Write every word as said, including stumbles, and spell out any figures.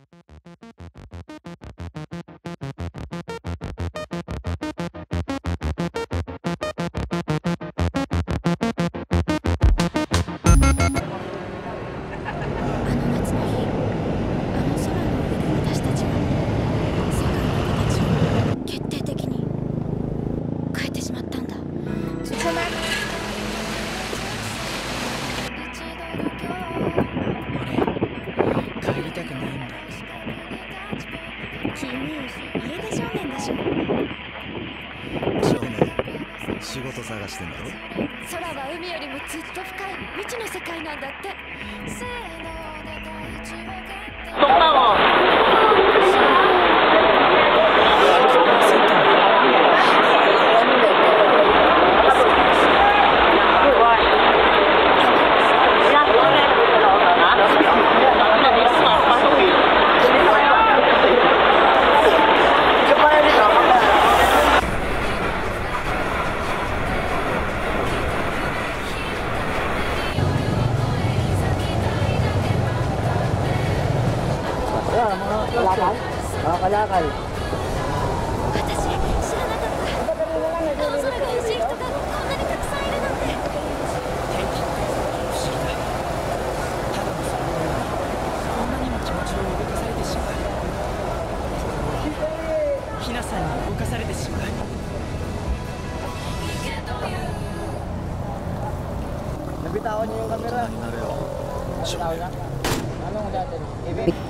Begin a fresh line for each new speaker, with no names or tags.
仕事探してんだろ。
空は海よりもずっと深い未知の世界なんだって。
そんなの
私、知らなかった。青空が欲しい人がこんなにたくさんいるなんて。
天気って不思議だ。ただのそのようにこんなにも気持ちを動かされてしまう。ひなさんに動かされてしまう。
Lebih tahu nih yung kamera.
Ano na rin ako.
Tahu na. Anong dati?